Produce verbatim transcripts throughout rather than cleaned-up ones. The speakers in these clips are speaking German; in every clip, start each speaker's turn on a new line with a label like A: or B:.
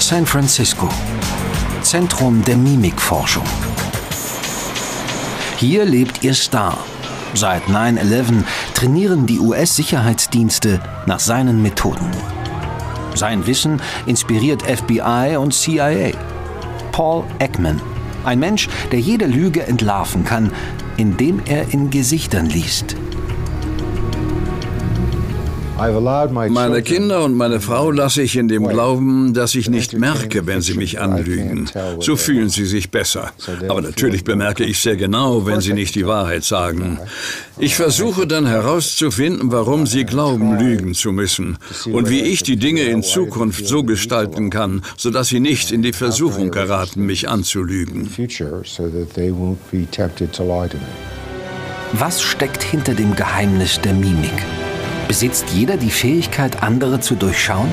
A: San Francisco, Zentrum der Mimikforschung. Hier lebt ihr Star. Seit neun elf trainieren die U S-Sicherheitsdienste nach seinen Methoden. Sein Wissen inspiriert F B I und C I A. Paul Ekman, ein Mensch, der jede Lüge entlarven kann, indem er in Gesichtern liest.
B: Meine Kinder und meine Frau lasse ich in dem Glauben, dass ich nicht merke, wenn sie mich anlügen. So fühlen sie sich besser. Aber natürlich bemerke ich sehr genau, wenn sie nicht die Wahrheit sagen. Ich versuche dann herauszufinden, warum sie glauben, lügen zu müssen und wie ich die Dinge in Zukunft so gestalten kann, sodass sie nicht in die Versuchung geraten, mich anzulügen.
A: Was steckt hinter dem Geheimnis der Mimik? Besitzt jeder die Fähigkeit, andere zu durchschauen?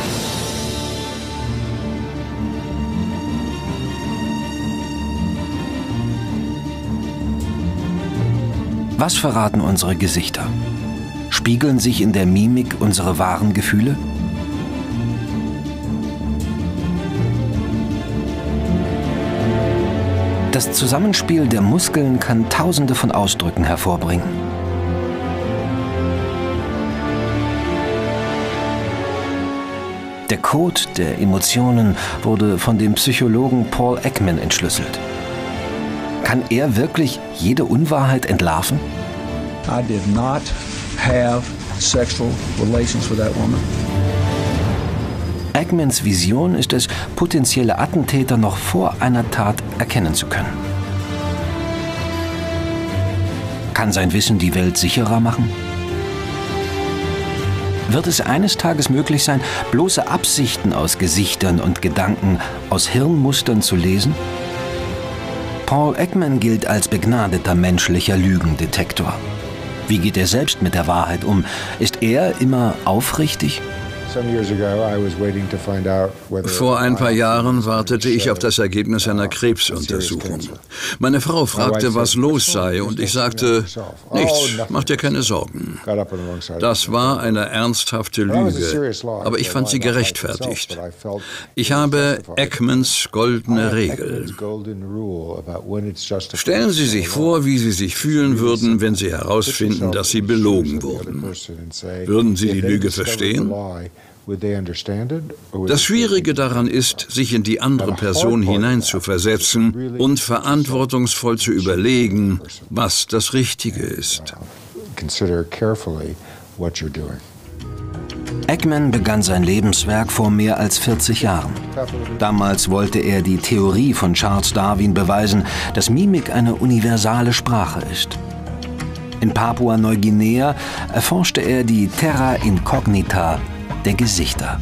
A: Was verraten unsere Gesichter? Spiegeln sich in der Mimik unsere wahren Gefühle? Das Zusammenspiel der Muskeln kann Tausende von Ausdrücken hervorbringen. Der Code der Emotionen wurde von dem Psychologen Paul Ekman entschlüsselt. Kann er wirklich jede Unwahrheit entlarven?
C: I did not have sexual relations with that woman.
A: Ekmans Vision ist es, potenzielle Attentäter noch vor einer Tat erkennen zu können. Kann sein Wissen die Welt sicherer machen? Wird es eines Tages möglich sein, bloße Absichten aus Gesichtern und Gedanken, aus Hirnmustern zu lesen? Paul Ekman gilt als begnadeter menschlicher Lügendetektor. Wie geht er selbst mit der Wahrheit um? Ist er immer aufrichtig?
B: Vor ein paar Jahren wartete ich auf das Ergebnis einer Krebsuntersuchung. Meine Frau fragte, was los sei, und ich sagte, nichts, mach dir keine Sorgen. Das war eine ernsthafte Lüge, aber ich fand sie gerechtfertigt. Ich habe Ekmans goldene Regel. Stellen Sie sich vor, wie Sie sich fühlen würden, wenn Sie herausfinden, dass Sie belogen wurden. Würden Sie die Lüge verstehen? Das Schwierige daran ist, sich in die andere Person hineinzuversetzen und verantwortungsvoll zu überlegen, was das Richtige ist.
A: Ekman begann sein Lebenswerk vor mehr als vierzig Jahren. Damals wollte er die Theorie von Charles Darwin beweisen, dass Mimik eine universale Sprache ist. In Papua-Neuguinea erforschte er die Terra Incognita der Gesichter.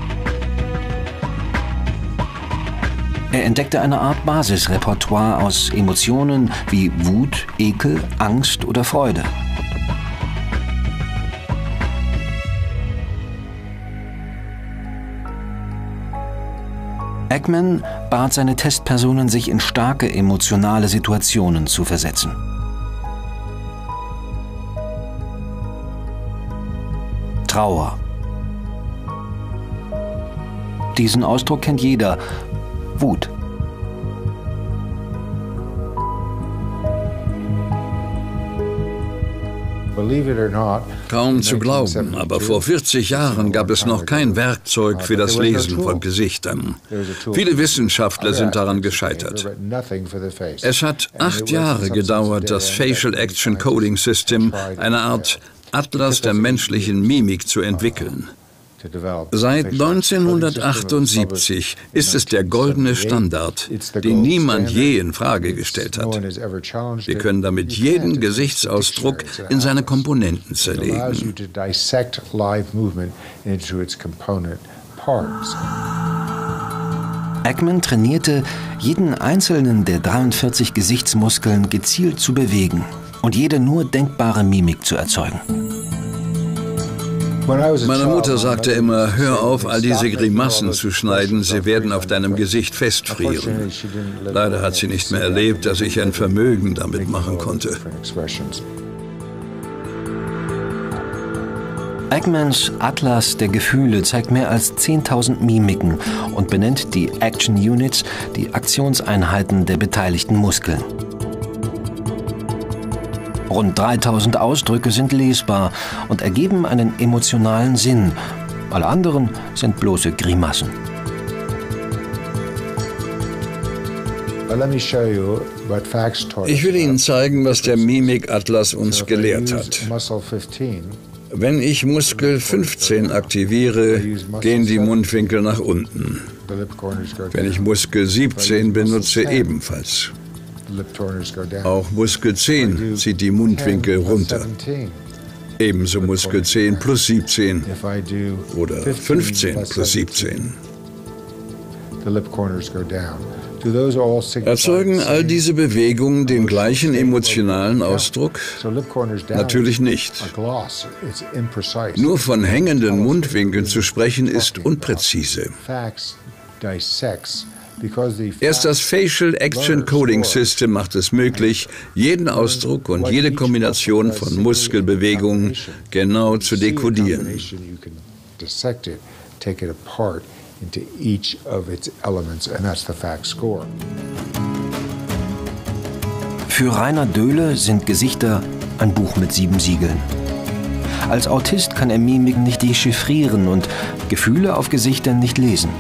A: Er entdeckte eine Art Basisrepertoire aus Emotionen wie Wut, Ekel, Angst oder Freude. Ekman bat seine Testpersonen, sich in starke emotionale Situationen zu versetzen. Trauer. Diesen Ausdruck kennt jeder. Wut.
B: Kaum zu glauben, aber vor vierzig Jahren gab es noch kein Werkzeug für das Lesen von Gesichtern. Viele Wissenschaftler sind daran gescheitert. Es hat acht Jahre gedauert, das Facial Action Coding System, eine Art Atlas der menschlichen Mimik, zu entwickeln. Seit neunzehnhundertachtundsiebzig ist es der goldene Standard, den niemand je in Frage gestellt hat. Wir können damit jeden Gesichtsausdruck in seine Komponenten zerlegen.
A: Ekman trainierte, jeden einzelnen der dreiundvierzig Gesichtsmuskeln gezielt zu bewegen und jede nur denkbare Mimik zu erzeugen.
B: Meine Mutter sagte immer, hör auf, all diese Grimassen zu schneiden, sie werden auf deinem Gesicht festfrieren. Leider hat sie nicht mehr erlebt, dass ich ein Vermögen damit machen konnte.
A: Ekmans Atlas der Gefühle zeigt mehr als zehntausend Mimiken und benennt die Action Units, die Aktionseinheiten der beteiligten Muskeln. Rund dreitausend Ausdrücke sind lesbar und ergeben einen emotionalen Sinn. Alle anderen sind bloße Grimassen.
B: Ich will Ihnen zeigen, was der Mimik-Atlas uns gelehrt hat. Wenn ich Muskel fünfzehn aktiviere, gehen die Mundwinkel nach unten. Wenn ich Muskel siebzehn benutze, ebenfalls. Auch Muskel zehn zieht die Mundwinkel runter. Ebenso Muskel zehn plus siebzehn oder fünfzehn plus siebzehn. Erzeugen all diese Bewegungen den gleichen emotionalen Ausdruck? Natürlich nicht. Nur von hängenden Mundwinkeln zu sprechen ist unpräzise. Erst das Facial Action Coding System macht es möglich, jeden Ausdruck und jede Kombination von Muskelbewegungen genau zu dekodieren.
A: Into each of its elements, and that's the fact score. Für Rainer Döhle sind Gesichter ein Buch mit sieben Siegeln. Als Autist kann er Mimiken nicht dechiffrieren und Gefühle auf Gesichtern nicht lesen.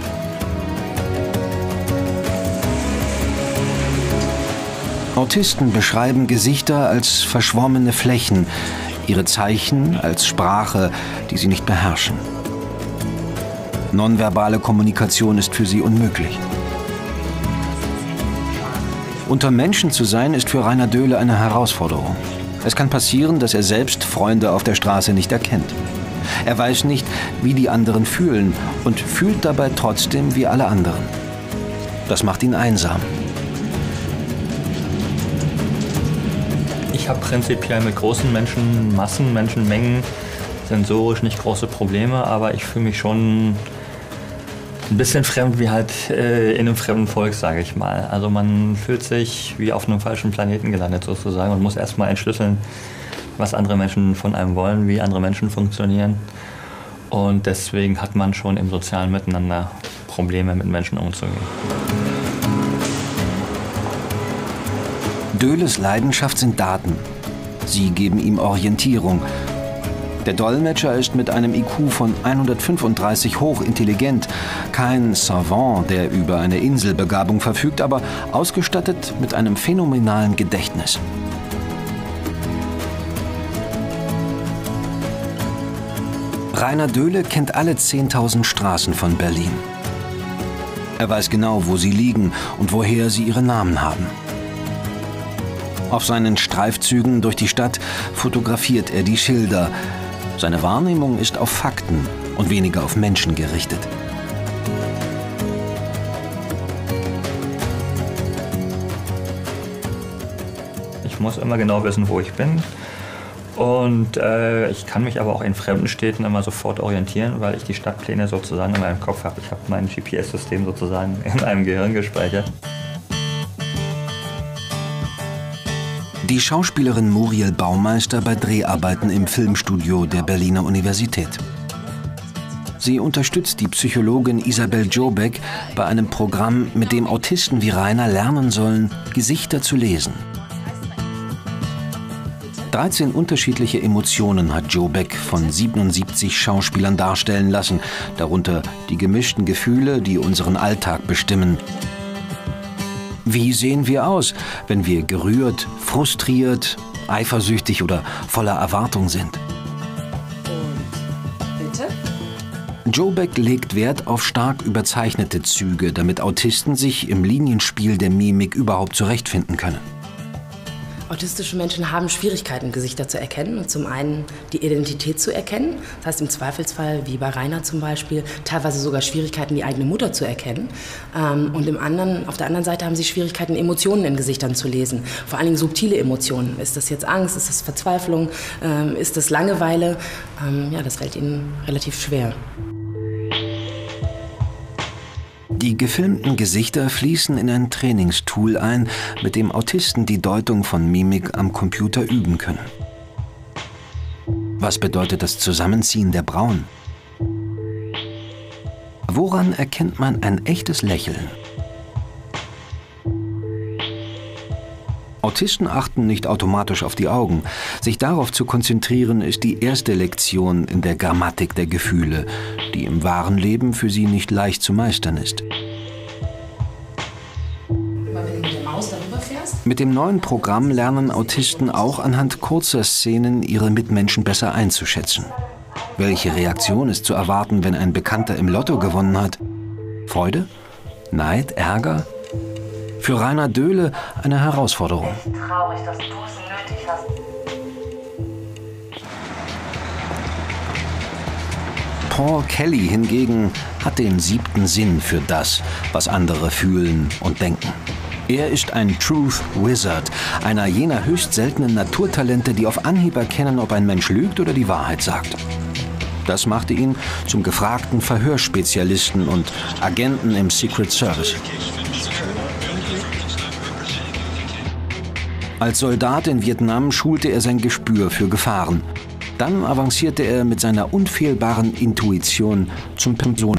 A: Autisten beschreiben Gesichter als verschwommene Flächen, ihre Zeichen als Sprache, die sie nicht beherrschen. Nonverbale Kommunikation ist für sie unmöglich. Unter Menschen zu sein, ist für Rainer Döhle eine Herausforderung. Es kann passieren, dass er selbst Freunde auf der Straße nicht erkennt. Er weiß nicht, wie die anderen fühlen und fühlt dabei trotzdem wie alle anderen. Das macht ihn einsam.
D: Ich habe prinzipiell mit großen Menschenmassen, Menschenmengen sensorisch nicht große Probleme, aber ich fühle mich schon ein bisschen fremd wie halt äh, in einem fremden Volk, sage ich mal. Also man fühlt sich wie auf einem falschen Planeten gelandet sozusagen und muss erstmal entschlüsseln, was andere Menschen von einem wollen, wie andere Menschen funktionieren. Und deswegen hat man schon im sozialen Miteinander Probleme, mit Menschen umzugehen.
A: Döhles Leidenschaft sind Daten. Sie geben ihm Orientierung. Der Dolmetscher ist mit einem I Q von hundertfünfunddreißig hochintelligent, kein Savant, der über eine Inselbegabung verfügt, aber ausgestattet mit einem phänomenalen Gedächtnis. Rainer Döhle kennt alle zehntausend Straßen von Berlin. Er weiß genau, wo sie liegen und woher sie ihre Namen haben. Auf seinen Streifzügen durch die Stadt fotografiert er die Schilder. Seine Wahrnehmung ist auf Fakten und weniger auf Menschen gerichtet.
D: Ich muss immer genau wissen, wo ich bin. Und äh, ich kann mich aber auch in fremden Städten immer sofort orientieren, weil ich die Stadtpläne sozusagen in meinem Kopf habe. Ich habe mein G P S-System sozusagen in meinem Gehirn gespeichert.
A: Die Schauspielerin Muriel Baumeister bei Dreharbeiten im Filmstudio der Berliner Universität. Sie unterstützt die Psychologin Isabel Jobeck bei einem Programm, mit dem Autisten wie Rainer lernen sollen, Gesichter zu lesen. dreizehn unterschiedliche Emotionen hat Jobeck von siebenundsiebzig Schauspielern darstellen lassen, darunter die gemischten Gefühle, die unseren Alltag bestimmen. Wie sehen wir aus, wenn wir gerührt, frustriert, eifersüchtig oder voller Erwartung sind?
E: Und bitte?
A: Jobeck legt Wert auf stark überzeichnete Züge, damit Autisten sich im Linienspiel der Mimik überhaupt zurechtfinden können.
E: Autistische Menschen haben Schwierigkeiten, Gesichter zu erkennen und zum einen die Identität zu erkennen. Das heißt im Zweifelsfall, wie bei Rainer zum Beispiel, teilweise sogar Schwierigkeiten, die eigene Mutter zu erkennen. Und im anderen, auf der anderen Seite haben sie Schwierigkeiten, Emotionen in Gesichtern zu lesen. Vor allen Dingen subtile Emotionen. Ist das jetzt Angst? Ist das Verzweiflung? Ist das Langeweile? Ja, das fällt ihnen relativ schwer.
A: Die gefilmten Gesichter fließen in ein Trainingstool ein, mit dem Autisten die Deutung von Mimik am Computer üben können. Was bedeutet das Zusammenziehen der Brauen? Woran erkennt man ein echtes Lächeln? Autisten achten nicht automatisch auf die Augen. Sich darauf zu konzentrieren, ist die erste Lektion in der Grammatik der Gefühle, die im wahren Leben für sie nicht leicht zu meistern ist. Mit dem neuen Programm lernen Autisten auch anhand kurzer Szenen ihre Mitmenschen besser einzuschätzen. Welche Reaktion ist zu erwarten, wenn ein Bekannter im Lotto gewonnen hat? Freude? Neid? Ärger? Für Rainer Döhle eine Herausforderung.
F: Traurig, dass du es nötig hast.
A: Paul Kelly hingegen hat den siebten Sinn für das, was andere fühlen und denken. Er ist ein Truth Wizard, einer jener höchst seltenen Naturtalente, die auf Anhieb erkennen, ob ein Mensch lügt oder die Wahrheit sagt. Das machte ihn zum gefragten Verhörspezialisten und Agenten im Secret Service. Als Soldat in Vietnam schulte er sein Gespür für Gefahren. Dann avancierte er mit seiner unfehlbaren Intuition zum Person.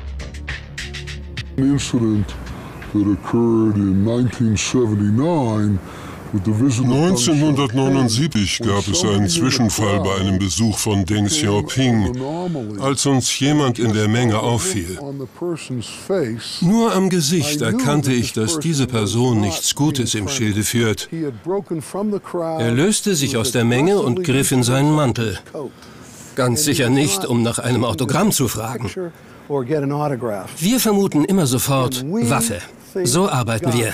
G: neunzehnhundertneunundsiebzig gab es einen Zwischenfall bei einem Besuch von Deng Xiaoping, als uns jemand in der Menge auffiel. Nur am Gesicht erkannte ich, dass diese Person nichts Gutes im Schilde führt. Er löste sich aus der Menge und griff in seinen Mantel. Ganz sicher nicht, um nach einem Autogramm zu fragen. Wir vermuten immer sofort Waffe. So arbeiten wir.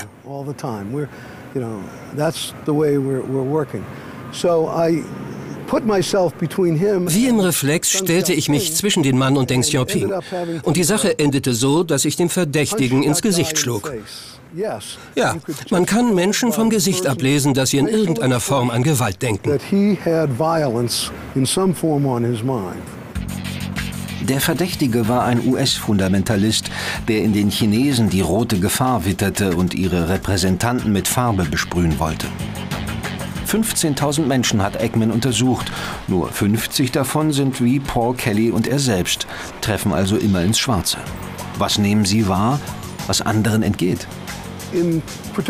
G: Wie im Reflex stellte ich mich zwischen den Mann und Deng Xiaoping. Und die Sache endete so, dass ich dem Verdächtigen ins Gesicht schlug. Ja, man kann Menschen vom Gesicht ablesen, dass sie in irgendeiner Form an Gewalt denken.
A: Der Verdächtige war ein U S-Fundamentalist, der in den Chinesen die rote Gefahr witterte und ihre Repräsentanten mit Farbe besprühen wollte. fünfzehntausend Menschen hat Ekman untersucht. Nur fünfzig davon sind wie Paul Kelly und er selbst, treffen also immer ins Schwarze. Was nehmen sie wahr, was anderen entgeht?
G: Im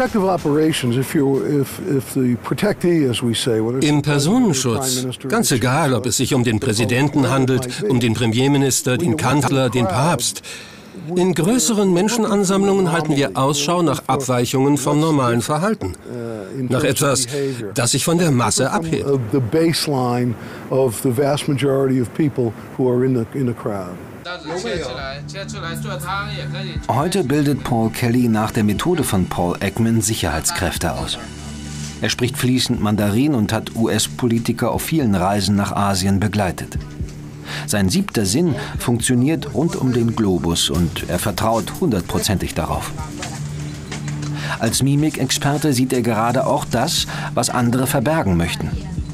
G: Personenschutz, ganz egal, ob es sich um den Präsidenten handelt, um den Premierminister, den Kanzler, den Papst. In größeren Menschenansammlungen halten wir Ausschau nach Abweichungen vom normalen Verhalten. Nach etwas, das sich von der Masse abhebt.
A: Heute bildet Paul Kelly nach der Methode von Paul Ekman Sicherheitskräfte aus. Er spricht fließend Mandarin und hat U S-Politiker auf vielen Reisen nach Asien begleitet. Sein siebter Sinn funktioniert rund um den Globus und er vertraut hundertprozentig darauf. Als Mimikexperte sieht er gerade auch das, was andere verbergen möchten.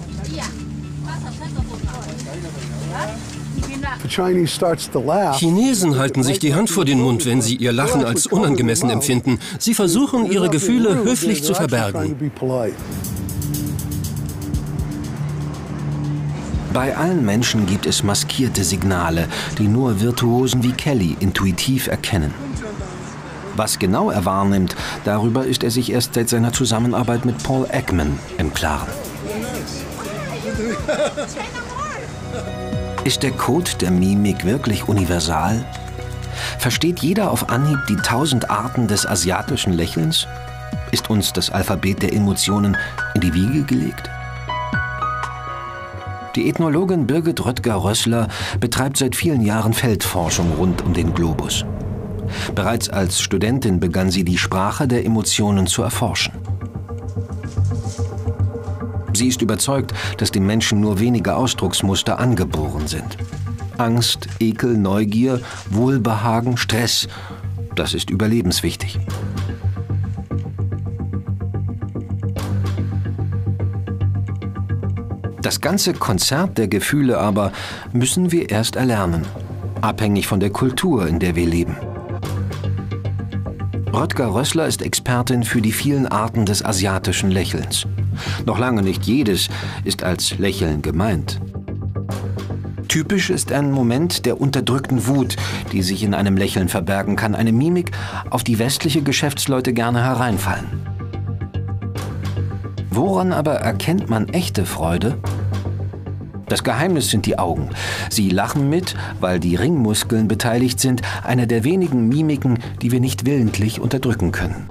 G: Chinesen halten sich die Hand vor den Mund, wenn sie ihr Lachen als unangemessen empfinden. Sie versuchen, ihre Gefühle höflich zu verbergen.
A: Bei allen Menschen gibt es maskierte Signale, die nur Virtuosen wie Kelly intuitiv erkennen. Was genau er wahrnimmt, darüber ist er sich erst seit seiner Zusammenarbeit mit Paul Ekman im Klaren. Ist der Code der Mimik wirklich universal? Versteht jeder auf Anhieb die tausend Arten des asiatischen Lächelns? Ist uns das Alphabet der Emotionen in die Wiege gelegt? Die Ethnologin Birgit Röttger-Rössler betreibt seit vielen Jahren Feldforschung rund um den Globus. Bereits als Studentin begann sie, die Sprache der Emotionen zu erforschen. Sie ist überzeugt, dass dem Menschen nur wenige Ausdrucksmuster angeboren sind. Angst, Ekel, Neugier, Wohlbehagen, Stress, das ist überlebenswichtig. Das ganze Konzert der Gefühle aber müssen wir erst erlernen, abhängig von der Kultur, in der wir leben. Röttger-Rössler ist Expertin für die vielen Arten des asiatischen Lächelns. Noch lange nicht jedes ist als Lächeln gemeint. Typisch ist ein Moment der unterdrückten Wut, die sich in einem Lächeln verbergen kann. Eine Mimik, auf die westliche Geschäftsleute gerne hereinfallen. Woran aber erkennt man echte Freude? Das Geheimnis sind die Augen. Sie lachen mit, weil die Ringmuskeln beteiligt sind, eine der wenigen Mimiken, die wir nicht willentlich unterdrücken können.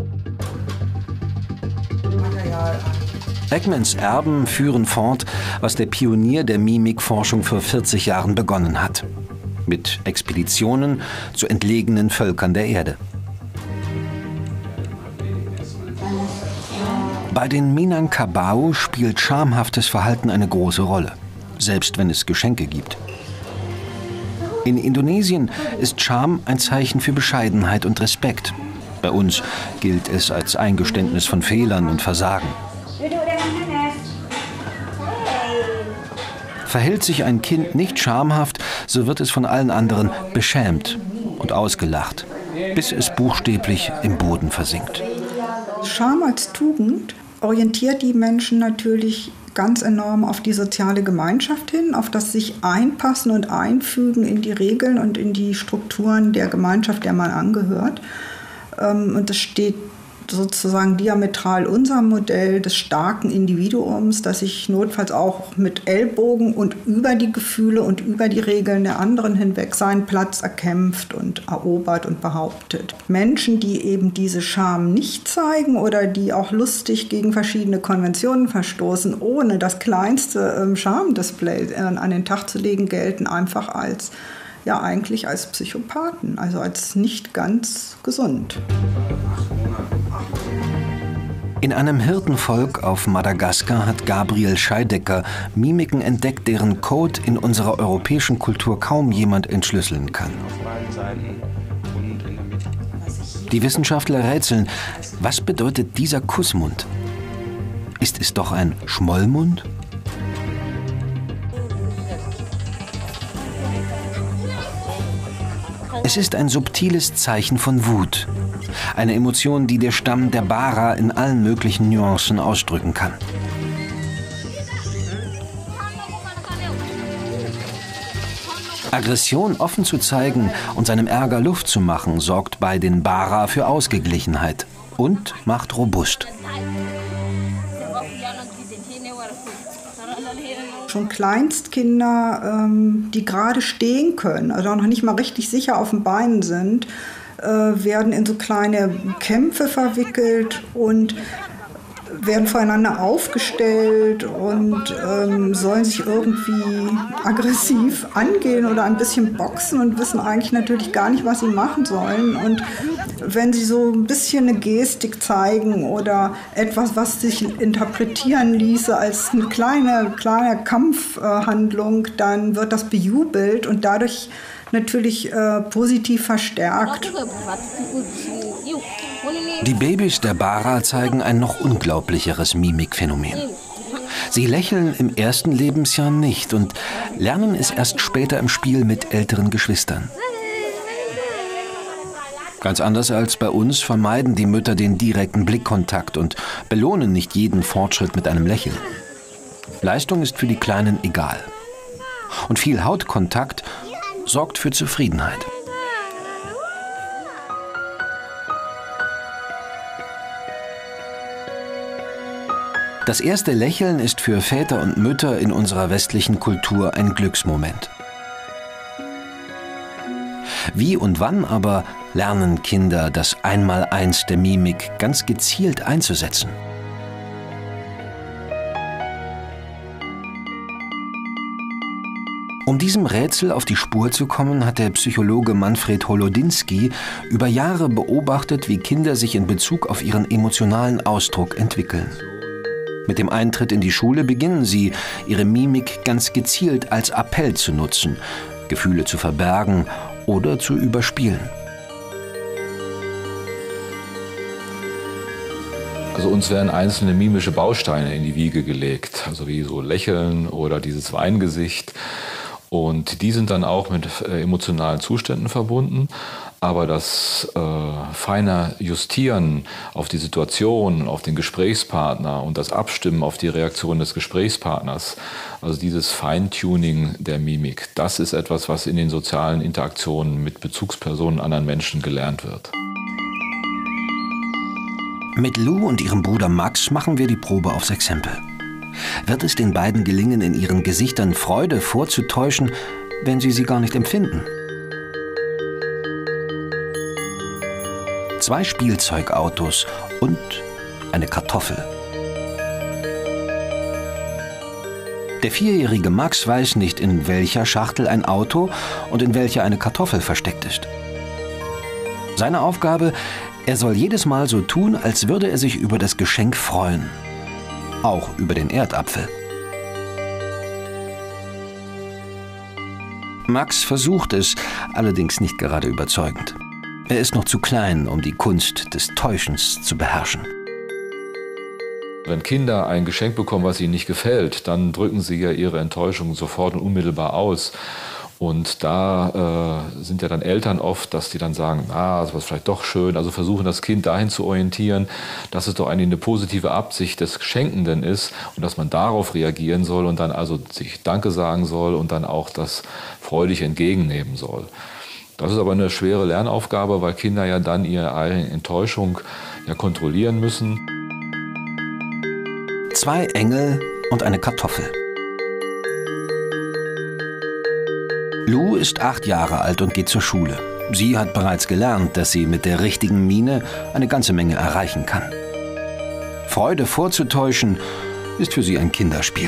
A: Ekmans Erben führen fort, was der Pionier der Mimikforschung vor vierzig Jahren begonnen hat. Mit Expeditionen zu entlegenen Völkern der Erde. Bei den Minangkabau spielt schamhaftes Verhalten eine große Rolle, selbst wenn es Geschenke gibt. In Indonesien ist Scham ein Zeichen für Bescheidenheit und Respekt. Bei uns gilt es als Eingeständnis von Fehlern und Versagen. Verhält sich ein Kind nicht schamhaft, so wird es von allen anderen beschämt und ausgelacht, bis es buchstäblich im Boden versinkt.
H: Scham als Tugend orientiert die Menschen natürlich ganz enorm auf die soziale Gemeinschaft hin, auf das sich einpassen und einfügen in die Regeln und in die Strukturen der Gemeinschaft, der man angehört. Und das steht sozusagen diametral unserem Modell des starken Individuums, das sich notfalls auch mit Ellbogen und über die Gefühle und über die Regeln der anderen hinweg seinen Platz erkämpft und erobert und behauptet. Menschen, die eben diese Scham nicht zeigen oder die auch lustig gegen verschiedene Konventionen verstoßen, ohne das kleinste Schamdisplay an den Tag zu legen, gelten einfach als, ja eigentlich als Psychopathen, also als nicht ganz gesund.
A: In einem Hirtenvolk auf Madagaskar hat Gabriel Scheidecker Mimiken entdeckt, deren Code in unserer europäischen Kultur kaum jemand entschlüsseln kann. Die Wissenschaftler rätseln, was bedeutet dieser Kussmund? Ist es doch ein Schmollmund? Es ist ein subtiles Zeichen von Wut. Eine Emotion, die der Stamm der Bara in allen möglichen Nuancen ausdrücken kann. Aggression offen zu zeigen und seinem Ärger Luft zu machen, sorgt bei den Bara für Ausgeglichenheit und macht robust.
H: Schon Kleinstkinder, ähm, die gerade stehen können, also noch nicht mal richtig sicher auf den Beinen sind, äh, werden in so kleine Kämpfe verwickelt und werden voreinander aufgestellt und ähm, sollen sich irgendwie aggressiv angehen oder ein bisschen boxen und wissen eigentlich natürlich gar nicht, was sie machen sollen. Und wenn sie so ein bisschen eine Gestik zeigen oder etwas, was sich interpretieren ließe als eine kleine, kleine Kampfhandlung, dann wird das bejubelt und dadurch natürlich äh, positiv verstärkt.
A: Die Babys der Bara zeigen ein noch unglaublicheres Mimikphänomen. Sie lächeln im ersten Lebensjahr nicht und lernen es erst später im Spiel mit älteren Geschwistern. Ganz anders als bei uns vermeiden die Mütter den direkten Blickkontakt und belohnen nicht jeden Fortschritt mit einem Lächeln. Leistung ist für die Kleinen egal. Und viel Hautkontakt sorgt für Zufriedenheit. Das erste Lächeln ist für Väter und Mütter in unserer westlichen Kultur ein Glücksmoment. Wie und wann aber lernen Kinder das Einmaleins der Mimik ganz gezielt einzusetzen? Um diesem Rätsel auf die Spur zu kommen, hat der Psychologe Manfred Holodinski über Jahre beobachtet, wie Kinder sich in Bezug auf ihren emotionalen Ausdruck entwickeln. Mit dem Eintritt in die Schule beginnen sie, ihre Mimik ganz gezielt als Appell zu nutzen, Gefühle zu verbergen oder zu überspielen.
I: Also uns werden einzelne mimische Bausteine in die Wiege gelegt, also wie so Lächeln oder dieses Weingesicht. Und die sind dann auch mit äh, emotionalen Zuständen verbunden. Aber das äh, feine Justieren auf die Situation, auf den Gesprächspartner und das Abstimmen auf die Reaktion des Gesprächspartners, also dieses Feintuning der Mimik, das ist etwas, was in den sozialen Interaktionen mit Bezugspersonen anderen Menschen gelernt wird.
A: Mit Lou und ihrem Bruder Max machen wir die Probe aufs Exempel. Wird es den beiden gelingen, in ihren Gesichtern Freude vorzutäuschen, wenn sie sie gar nicht empfinden? Zwei Spielzeugautos und eine Kartoffel. Der vierjährige Max weiß nicht, in welcher Schachtel ein Auto und in welcher eine Kartoffel versteckt ist. Seine Aufgabe: Er soll jedes Mal so tun, als würde er sich über das Geschenk freuen. Auch über den Erdapfel. Max versucht es, allerdings nicht gerade überzeugend. Er ist noch zu klein, um die Kunst des Täuschens zu beherrschen.
I: Wenn Kinder ein Geschenk bekommen, was ihnen nicht gefällt, dann drücken sie ja ihre Enttäuschung sofort und unmittelbar aus. Und da äh, sind ja dann Eltern oft, dass die dann sagen, ah, das war vielleicht doch schön, also versuchen das Kind dahin zu orientieren, dass es doch eigentlich eine positive Absicht des Schenkenden ist und dass man darauf reagieren soll und dann also sich Danke sagen soll und dann auch das freudig entgegennehmen soll. Das ist aber eine schwere Lernaufgabe, weil Kinder ja dann ihre eigene Enttäuschung ja kontrollieren müssen.
A: Zwei Engel und eine Kartoffel. Lou ist acht Jahre alt und geht zur Schule. Sie hat bereits gelernt, dass sie mit der richtigen Miene eine ganze Menge erreichen kann. Freude vorzutäuschen ist für sie ein Kinderspiel.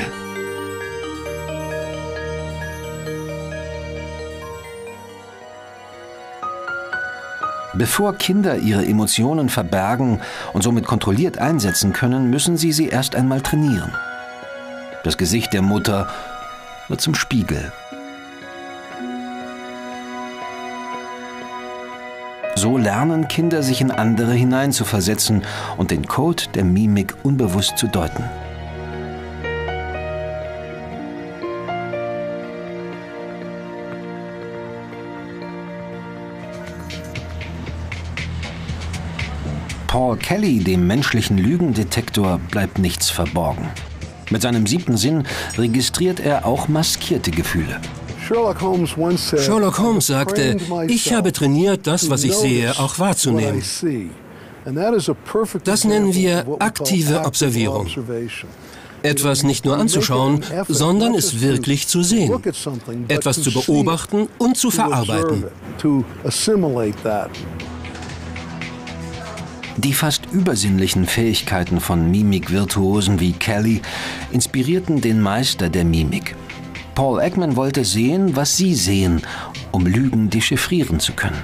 A: Bevor Kinder ihre Emotionen verbergen und somit kontrolliert einsetzen können, müssen sie sie erst einmal trainieren. Das Gesicht der Mutter wird zum Spiegel. So lernen Kinder, sich in andere hineinzuversetzen und den Code der Mimik unbewusst zu deuten. Paul Kelly, dem menschlichen Lügendetektor, bleibt nichts verborgen. Mit seinem siebten Sinn registriert er auch maskierte Gefühle.
J: Sherlock Holmes sagte, ich habe trainiert, das, was ich sehe, auch wahrzunehmen. Das nennen wir aktive Observierung. Etwas nicht nur anzuschauen, sondern es wirklich zu sehen. Etwas zu beobachten und zu verarbeiten.
A: Die fast übersinnlichen Fähigkeiten von Mimikvirtuosen wie Kelly inspirierten den Meister der Mimik. Paul Ekman wollte sehen, was sie sehen, um Lügen dechiffrieren zu können.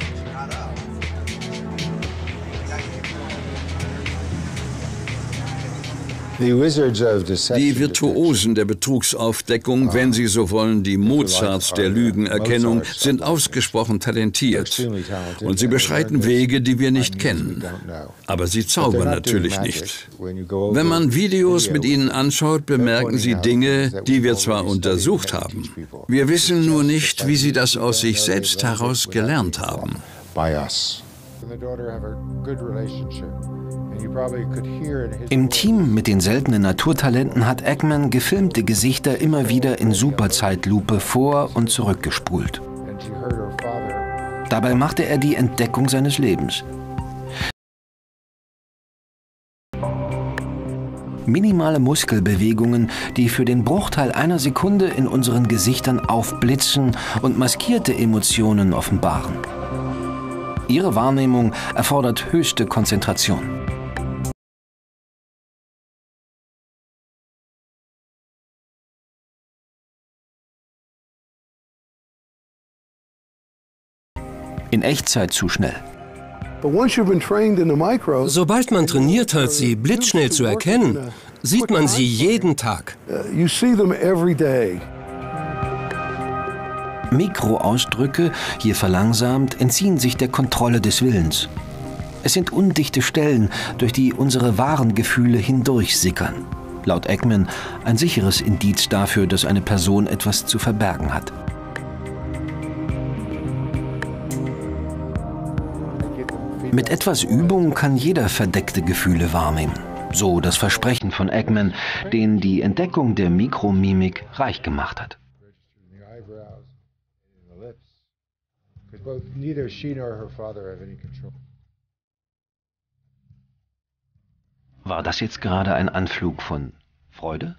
B: Die Virtuosen der Betrugsaufdeckung, wenn Sie so wollen, die Mozarts der Lügenerkennung, sind ausgesprochen talentiert. Und sie beschreiten Wege, die wir nicht kennen. Aber sie zaubern natürlich nicht. Wenn man Videos mit ihnen anschaut, bemerken Sie Dinge, die wir zwar untersucht haben. Wir wissen nur nicht, wie sie das aus sich selbst heraus gelernt haben.
A: Im Team mit den seltenen Naturtalenten hat Ekman gefilmte Gesichter immer wieder in Superzeitlupe vor- und zurückgespult. Dabei machte er die Entdeckung seines Lebens. Minimale Muskelbewegungen, die für den Bruchteil einer Sekunde in unseren Gesichtern aufblitzen und maskierte Emotionen offenbaren. Ihre Wahrnehmung erfordert höchste Konzentration. In Echtzeit zu schnell.
J: Sobald man trainiert hat, sie blitzschnell zu erkennen, sieht man sie jeden Tag.
A: Mikroausdrücke, hier verlangsamt, entziehen sich der Kontrolle des Willens. Es sind undichte Stellen, durch die unsere wahren Gefühle hindurchsickern. Laut Ekman ein sicheres Indiz dafür, dass eine Person etwas zu verbergen hat. Mit etwas Übung kann jeder verdeckte Gefühle wahrnehmen. So das Versprechen von Ekman, den die Entdeckung der Mikromimik reich gemacht hat. War das jetzt gerade ein Anflug von Freude?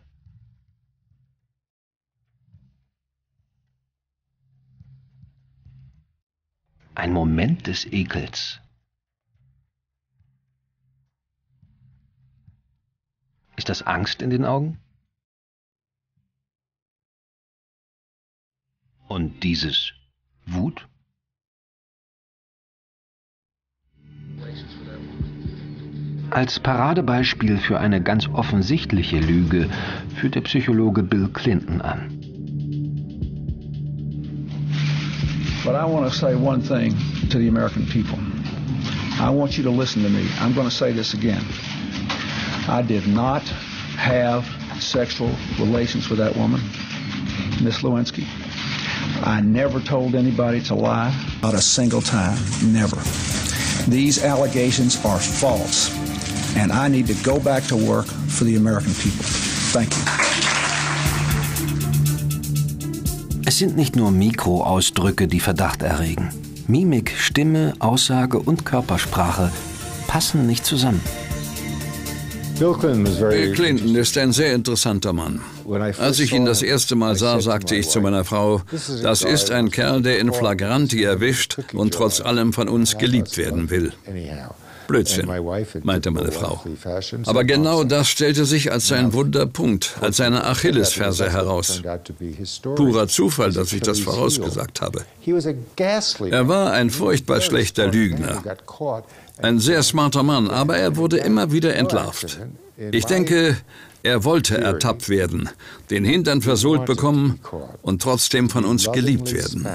A: Ein Moment des Ekels. Ist das Angst in den Augen? Und dieses Wut? Als Paradebeispiel für eine ganz offensichtliche Lüge führt der Psychologe Bill Clinton an.
C: But I want to say one thing to the American people. I want you to listen to me. I'm going to say this again. I did not have sexual relations with that woman, Miss Lewinsky. I never told anybody to lie, not a single time, never. These allegations are false, and I need to go back to work for the American people. Thank you.
A: Es sind nicht nur Mikroausdrücke, die Verdacht erregen. Mimik, Stimme, Aussage und Körpersprache passen nicht zusammen.
B: Bill Clinton ist ein sehr interessanter Mann. Als ich ihn das erste Mal sah, sagte ich zu meiner Frau, das ist ein Kerl, der in Flagranti erwischt und trotz allem von uns geliebt werden will. Blödsinn, meinte meine Frau. Aber genau das stellte sich als sein Wunderpunkt, als seine Achillesferse heraus. Purer Zufall, dass ich das vorausgesagt habe. Er war ein furchtbar schlechter Lügner. Ein sehr smarter Mann, aber er wurde immer wieder entlarvt. Ich denke, er wollte ertappt werden, den Hintern versohlt bekommen und trotzdem von uns geliebt werden.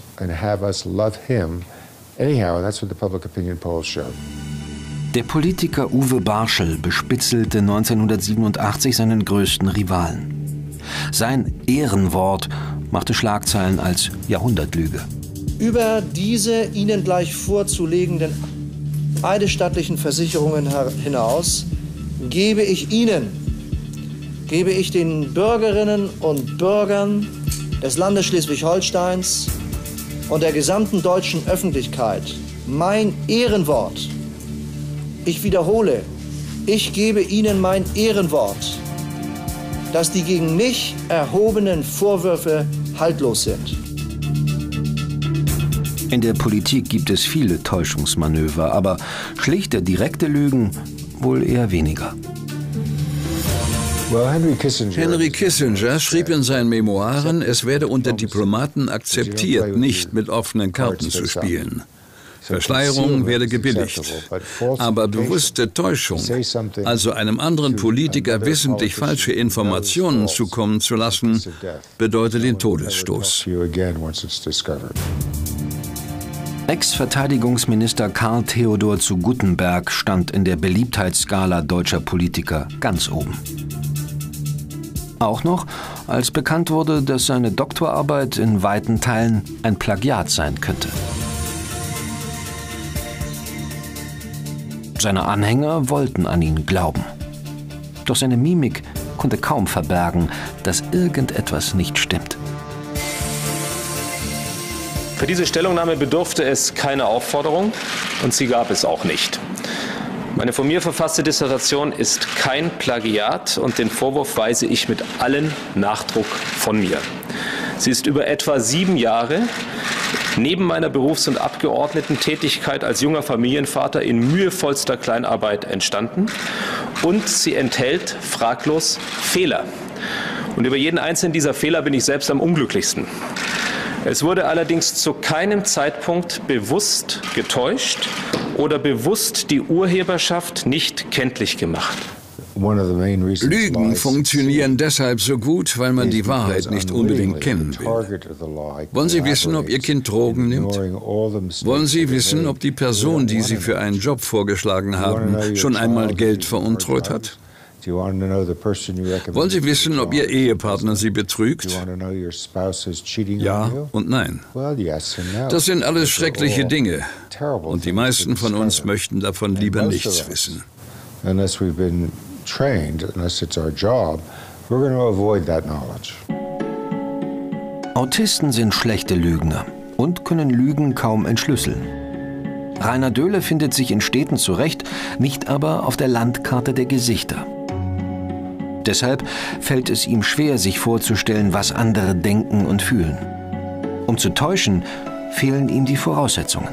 A: Der Politiker Uwe Barschel bespitzelte neunzehnhundertsiebenundachtzig seinen größten Rivalen. Sein Ehrenwort machte Schlagzeilen als Jahrhundertlüge.
K: Über diese Ihnen gleich vorzulegenden eidesstattlichen Versicherungen hinaus gebe ich Ihnen, gebe ich den Bürgerinnen und Bürgern des Landes Schleswig-Holsteins und der gesamten deutschen Öffentlichkeit mein Ehrenwort. Ich wiederhole, ich gebe Ihnen mein Ehrenwort, dass die gegen mich erhobenen Vorwürfe haltlos sind.
A: In der Politik gibt es viele Täuschungsmanöver, aber schlichte direkte Lügen wohl eher weniger.
B: Henry Kissinger schrieb in seinen Memoiren, es werde unter Diplomaten akzeptiert, nicht mit offenen Karten zu spielen. Verschleierung werde gebilligt. Aber bewusste Täuschung, also einem anderen Politiker wissentlich falsche Informationen zukommen zu lassen, bedeutet den Todesstoß.
A: Ex-Verteidigungsminister Karl Theodor zu Guttenberg stand in der Beliebtheitsskala deutscher Politiker ganz oben. Auch noch, als bekannt wurde, dass seine Doktorarbeit in weiten Teilen ein Plagiat sein könnte. Seine Anhänger wollten an ihn glauben. Doch seine Mimik konnte kaum verbergen, dass irgendetwas nicht stimmt.
L: Für diese Stellungnahme bedurfte es keiner Aufforderung und sie gab es auch nicht. Meine von mir verfasste Dissertation ist kein Plagiat und den Vorwurf weise ich mit allem Nachdruck von mir. Sie ist über etwa sieben Jahre neben meiner Berufs- und Abgeordnetentätigkeit als junger Familienvater in mühevollster Kleinarbeit entstanden und sie enthält fraglos Fehler. Und über jeden einzelnen dieser Fehler bin ich selbst am unglücklichsten. Es wurde allerdings zu keinem Zeitpunkt bewusst getäuscht oder bewusst die Urheberschaft nicht kenntlich gemacht.
B: Lügen funktionieren deshalb so gut, weil man die Wahrheit nicht unbedingt kennen will. Wollen Sie wissen, ob Ihr Kind Drogen nimmt? Wollen Sie wissen, ob die Person, die Sie für einen Job vorgeschlagen haben, schon einmal Geld veruntreut hat? Wollen Sie wissen, ob Ihr Ehepartner Sie betrügt? Ja und nein. Das sind alles schreckliche Dinge. Und die meisten von uns möchten davon lieber nichts wissen.
A: Autisten sind schlechte Lügner und können Lügen kaum entschlüsseln. Rainer Döhle findet sich in Städten zurecht, nicht aber auf der Landkarte der Gesichter. Deshalb fällt es ihm schwer, sich vorzustellen, was andere denken und fühlen. Um zu täuschen, fehlen ihm die Voraussetzungen.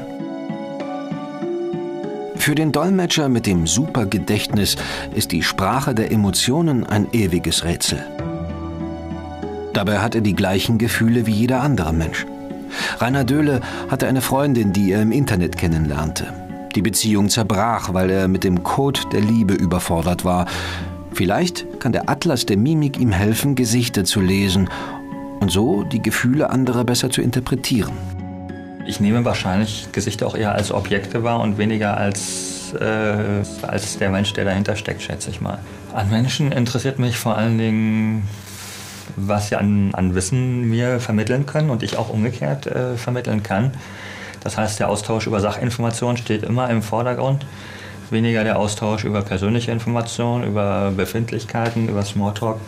A: Für den Dolmetscher mit dem Supergedächtnis ist die Sprache der Emotionen ein ewiges Rätsel. Dabei hat er die gleichen Gefühle wie jeder andere Mensch. Rainer Döhle hatte eine Freundin, die er im Internet kennenlernte. Die Beziehung zerbrach, weil er mit dem Code der Liebe überfordert war. Vielleicht kann der Atlas der Mimik ihm helfen, Gesichter zu lesen und so die Gefühle anderer besser zu interpretieren.
D: Ich nehme wahrscheinlich Gesichter auch eher als Objekte wahr und weniger als, äh, als der Mensch, der dahinter steckt, schätze ich mal. An Menschen interessiert mich vor allen Dingen, was sie an, an Wissen mir vermitteln können und ich auch umgekehrt äh, vermitteln kann. Das heißt, der Austausch über Sachinformationen steht immer im Vordergrund. Weniger der Austausch über persönliche Informationen, über Befindlichkeiten, über Smalltalk.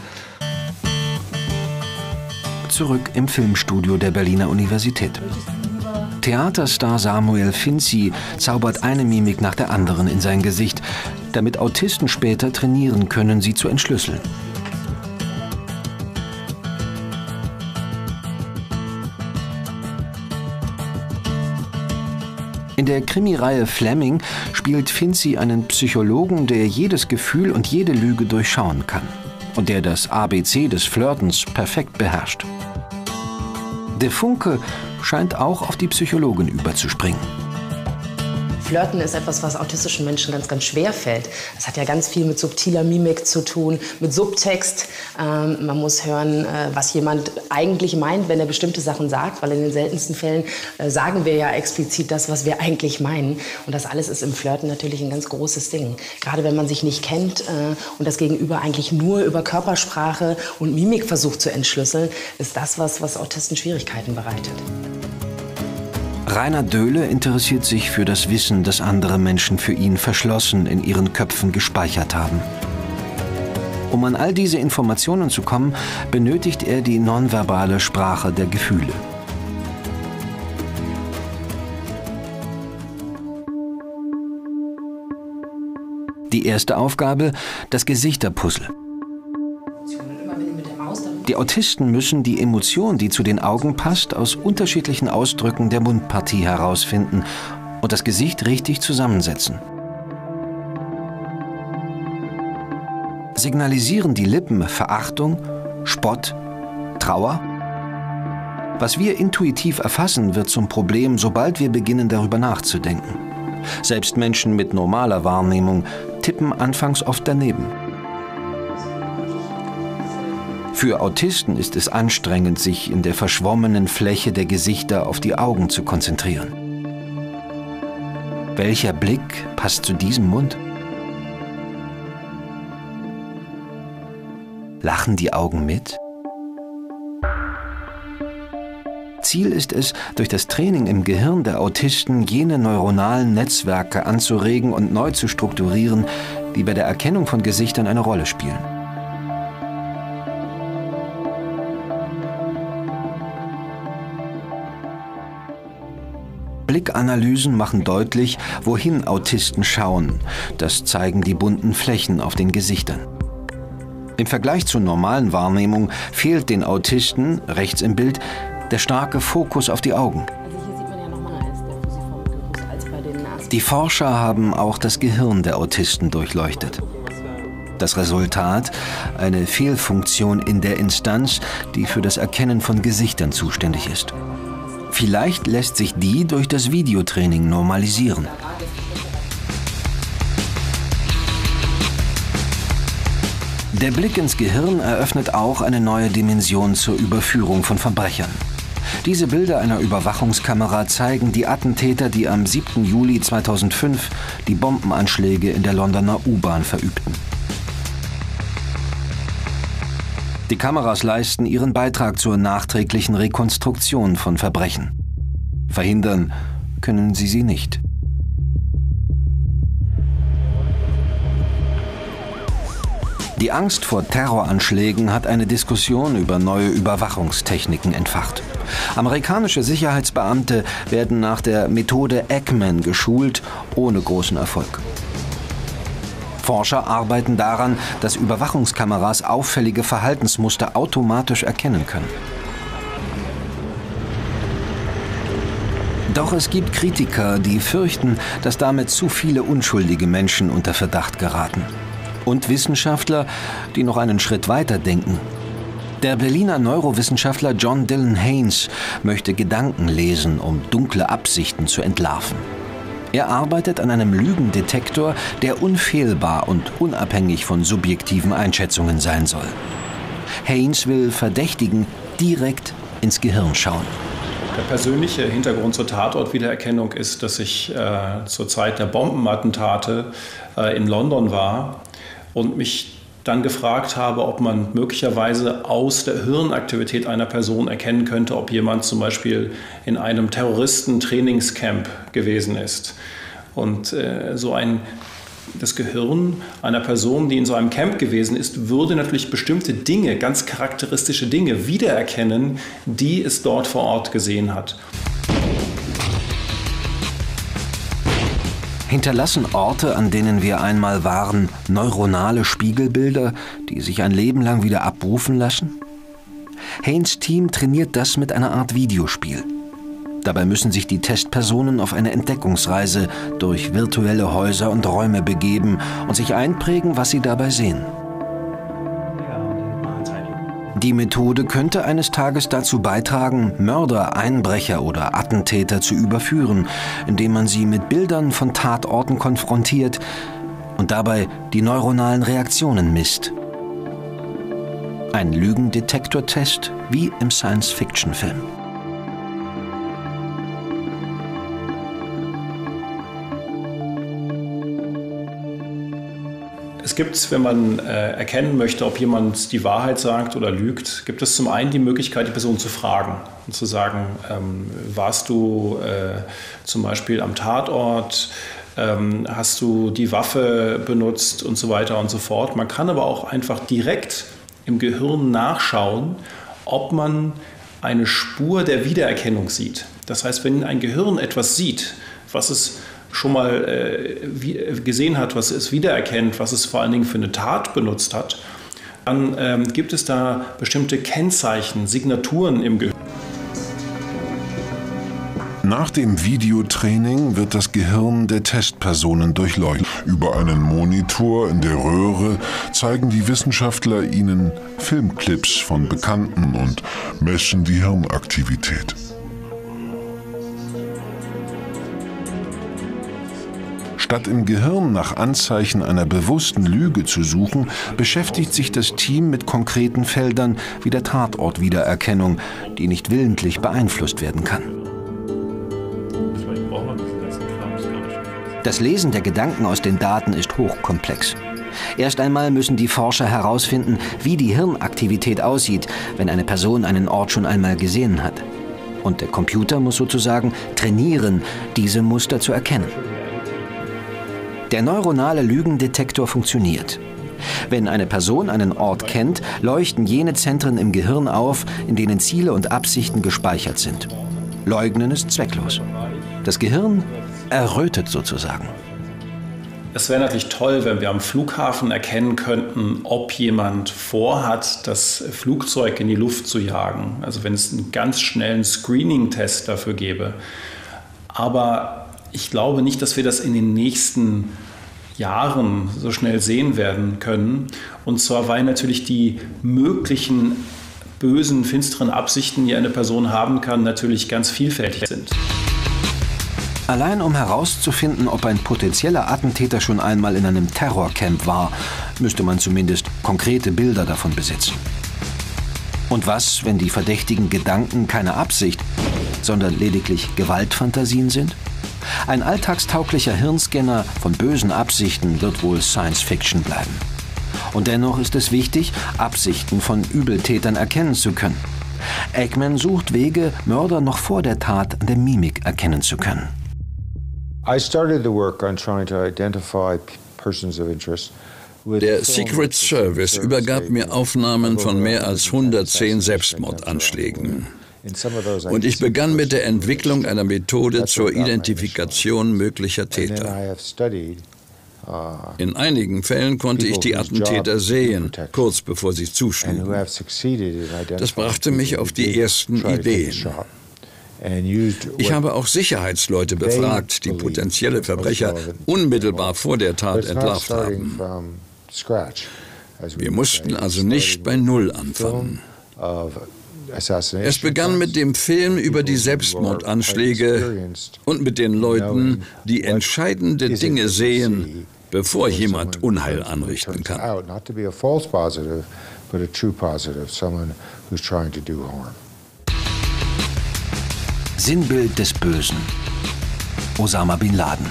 A: Zurück im Filmstudio der Berliner Universität. Theaterstar Samuel Finzi zaubert eine Mimik nach der anderen in sein Gesicht, damit Autisten später trainieren können, sie zu entschlüsseln. In der Krimireihe Fleming spielt Finzi einen Psychologen, der jedes Gefühl und jede Lüge durchschauen kann und der das A B C des Flirtens perfekt beherrscht. Der Funke scheint auch auf die Psychologin überzuspringen.
E: Flirten ist etwas, was autistischen Menschen ganz, ganz schwer fällt. Das hat ja ganz viel mit subtiler Mimik zu tun, mit Subtext. Ähm, man muss hören, äh, was jemand eigentlich meint, wenn er bestimmte Sachen sagt, weil in den seltensten Fällen äh, sagen wir ja explizit das, was wir eigentlich meinen. Und das alles ist im Flirten natürlich ein ganz großes Ding. Gerade wenn man sich nicht kennt äh, und das Gegenüber eigentlich nur über Körpersprache und Mimik versucht zu entschlüsseln, ist das was, was Autisten Schwierigkeiten bereitet.
A: Rainer Döhle interessiert sich für das Wissen, das andere Menschen für ihn verschlossen in ihren Köpfen gespeichert haben. Um an all diese Informationen zu kommen, benötigt er die nonverbale Sprache der Gefühle. Die erste Aufgabe, das Gesichterpuzzle. Die Autisten müssen die Emotion, die zu den Augen passt, aus unterschiedlichen Ausdrücken der Mundpartie herausfinden und das Gesicht richtig zusammensetzen. Signalisieren die Lippen Verachtung, Spott, Trauer? Was wir intuitiv erfassen, wird zum Problem, sobald wir beginnen, darüber nachzudenken. Selbst Menschen mit normaler Wahrnehmung tippen anfangs oft daneben. Für Autisten ist es anstrengend, sich in der verschwommenen Fläche der Gesichter auf die Augen zu konzentrieren. Welcher Blick passt zu diesem Mund? Lachen die Augen mit? Ziel ist es, durch das Training im Gehirn der Autisten jene neuronalen Netzwerke anzuregen und neu zu strukturieren, die bei der Erkennung von Gesichtern eine Rolle spielen. Blickanalysen machen deutlich, wohin Autisten schauen. Das zeigen die bunten Flächen auf den Gesichtern. Im Vergleich zur normalen Wahrnehmung fehlt den Autisten, rechts im Bild, der starke Fokus auf die Augen. Die Forscher haben auch das Gehirn der Autisten durchleuchtet. Das Resultat? Eine Fehlfunktion in der Instanz, die für das Erkennen von Gesichtern zuständig ist. Vielleicht lässt sich die durch das Videotraining normalisieren. Der Blick ins Gehirn eröffnet auch eine neue Dimension zur Überführung von Verbrechern. Diese Bilder einer Überwachungskamera zeigen die Attentäter, die am siebten Juli zweitausendfünf die Bombenanschläge in der Londoner U-Bahn verübten. Die Kameras leisten ihren Beitrag zur nachträglichen Rekonstruktion von Verbrechen. Verhindern können sie sie nicht. Die Angst vor Terroranschlägen hat eine Diskussion über neue Überwachungstechniken entfacht. Amerikanische Sicherheitsbeamte werden nach der Methode Ekman geschult, ohne großen Erfolg. Forscher arbeiten daran, dass Überwachungskameras auffällige Verhaltensmuster automatisch erkennen können. Doch es gibt Kritiker, die fürchten, dass damit zu viele unschuldige Menschen unter Verdacht geraten. Und Wissenschaftler, die noch einen Schritt weiter denken. Der Berliner Neurowissenschaftler John Dylan Haynes möchte Gedanken lesen, um dunkle Absichten zu entlarven. Er arbeitet an einem Lügendetektor, der unfehlbar und unabhängig von subjektiven Einschätzungen sein soll. Haynes will Verdächtigen direkt ins Gehirn schauen.
M: Der persönliche Hintergrund zur Tatortwiedererkennung ist, dass ich äh, zur Zeit der Bombenattentate äh, in London war und mich dann gefragt habe, ob man möglicherweise aus der Hirnaktivität einer Person erkennen könnte, ob jemand zum Beispiel in einem Terroristentrainingscamp gewesen ist. Und äh, so ein, das Gehirn einer Person, die in so einem Camp gewesen ist, würde natürlich bestimmte Dinge, ganz charakteristische Dinge wiedererkennen, die es dort vor Ort gesehen hat.
A: Hinterlassen Orte, an denen wir einmal waren, neuronale Spiegelbilder, die sich ein Leben lang wieder abrufen lassen? Haynes' Team trainiert das mit einer Art Videospiel. Dabei müssen sich die Testpersonen auf eine Entdeckungsreise durch virtuelle Häuser und Räume begeben und sich einprägen, was sie dabei sehen. Die Methode könnte eines Tages dazu beitragen, Mörder, Einbrecher oder Attentäter zu überführen, indem man sie mit Bildern von Tatorten konfrontiert und dabei die neuronalen Reaktionen misst. Ein Lügendetektortest wie im Science-Fiction-Film.
M: Es gibt, wenn man äh, erkennen möchte, ob jemand die Wahrheit sagt oder lügt, gibt es zum einen die Möglichkeit, die Person zu fragen und zu sagen, ähm, warst du äh, zum Beispiel am Tatort, ähm, hast du die Waffe benutzt und so weiter und so fort. Man kann aber auch einfach direkt im Gehirn nachschauen, ob man eine Spur der Wiedererkennung sieht. Das heißt, wenn ein Gehirn etwas sieht, was es schon mal äh, wie, gesehen hat, was es wiedererkennt, was es vor allen Dingen für eine Tat benutzt hat, dann ähm, gibt es da bestimmte Kennzeichen, Signaturen im Gehirn.
N: Nach dem Videotraining wird das Gehirn der Testpersonen durchleuchtet. Über einen Monitor in der Röhre zeigen die Wissenschaftler ihnen Filmclips von Bekannten und messen die Hirnaktivität. Statt im Gehirn nach Anzeichen einer bewussten Lüge zu suchen, beschäftigt sich das Team mit konkreten Feldern wie der Tatortwiedererkennung, die nicht willentlich beeinflusst werden kann. Das Lesen der Gedanken aus den Daten ist hochkomplex. Erst einmal müssen die Forscher herausfinden, wie die Hirnaktivität aussieht, wenn eine Person einen Ort schon einmal gesehen hat. Und der Computer muss sozusagen trainieren, diese Muster zu erkennen. Der neuronale Lügendetektor funktioniert. Wenn eine Person einen Ort kennt, leuchten jene Zentren im Gehirn auf, in denen Ziele und Absichten gespeichert sind. Leugnen ist zwecklos. Das Gehirn errötet sozusagen.
M: Es wäre natürlich toll, wenn wir am Flughafen erkennen könnten, ob jemand vorhat, das Flugzeug in die Luft zu jagen. Also wenn es einen ganz schnellen Screening-Test dafür gäbe. Aber ich glaube nicht, dass wir das in den nächsten Jahren so schnell sehen werden können. Und zwar, weil natürlich die möglichen bösen, finsteren Absichten, die eine Person haben kann, natürlich ganz vielfältig sind.
A: Allein um herauszufinden, ob ein potenzieller Attentäter schon einmal in einem Terrorcamp war, müsste man zumindest konkrete Bilder davon besitzen. Und was, wenn die verdächtigen Gedanken keine Absicht, sondern lediglich Gewaltfantasien sind? Ein alltagstauglicher Hirnscanner von bösen Absichten wird wohl Science Fiction bleiben. Und dennoch ist es wichtig, Absichten von Übeltätern erkennen zu können. Eggman sucht Wege, Mörder noch vor der Tat an der Mimik erkennen zu können.
B: Der Secret Service übergab mir Aufnahmen von mehr als hundertzehn Selbstmordanschlägen. Und ich begann mit der Entwicklung einer Methode zur Identifikation möglicher Täter. In einigen Fällen konnte ich die Attentäter sehen, kurz bevor sie zuschlugen. Das brachte mich auf die ersten Ideen. Ich habe auch Sicherheitsleute befragt, die potenzielle Verbrecher unmittelbar vor der Tat entlarvt haben. Wir mussten also nicht bei Null anfangen. Es begann mit dem Film über die Selbstmordanschläge und mit den Leuten, die entscheidende Dinge sehen, bevor jemand Unheil anrichten kann.
A: Sinnbild des Bösen. Osama bin Laden.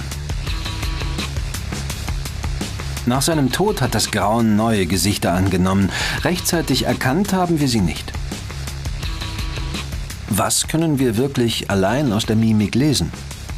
A: Nach seinem Tod hat das Grauen neue Gesichter angenommen. Rechtzeitig erkannt haben wir sie nicht. Was können wir wirklich allein aus der Mimik lesen?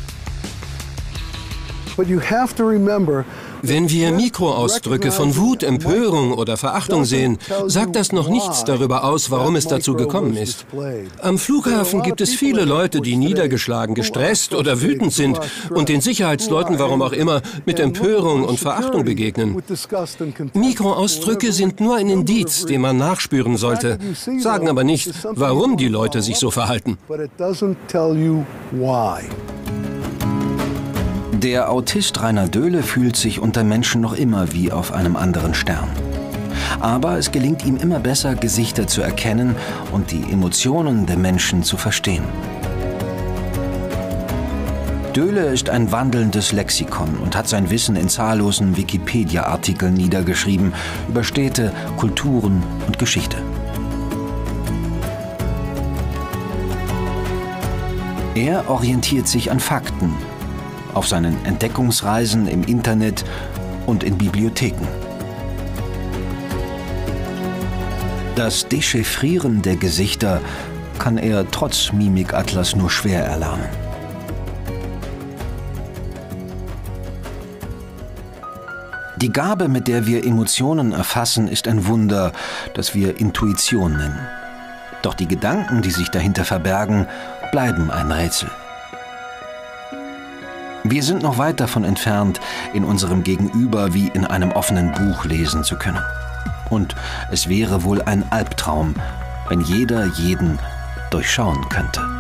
J: Wenn wir Mikroausdrücke von Wut, Empörung oder Verachtung sehen, sagt das noch nichts darüber aus, warum es dazu gekommen ist. Am Flughafen gibt es viele Leute, die niedergeschlagen, gestresst oder wütend sind und den Sicherheitsleuten, warum auch immer, mit Empörung und Verachtung begegnen. Mikroausdrücke sind nur ein Indiz, dem man nachspüren sollte, sagen aber nicht, warum die Leute sich so verhalten.
A: Der Autist Rainer Döhle fühlt sich unter Menschen noch immer wie auf einem anderen Stern. Aber es gelingt ihm immer besser, Gesichter zu erkennen und die Emotionen der Menschen zu verstehen. Döhle ist ein wandelndes Lexikon und hat sein Wissen in zahllosen Wikipedia-Artikeln niedergeschrieben über Städte, Kulturen und Geschichte. Er orientiert sich an Fakten, auf seinen Entdeckungsreisen im Internet und in Bibliotheken. Das Dechiffrieren der Gesichter kann er trotz Mimikatlas nur schwer erlernen. Die Gabe, mit der wir Emotionen erfassen, ist ein Wunder, das wir Intuition nennen. Doch die Gedanken, die sich dahinter verbergen, bleiben ein Rätsel. Wir sind noch weit davon entfernt, in unserem Gegenüber wie in einem offenen Buch lesen zu können. Und es wäre wohl ein Albtraum, wenn jeder jeden durchschauen könnte.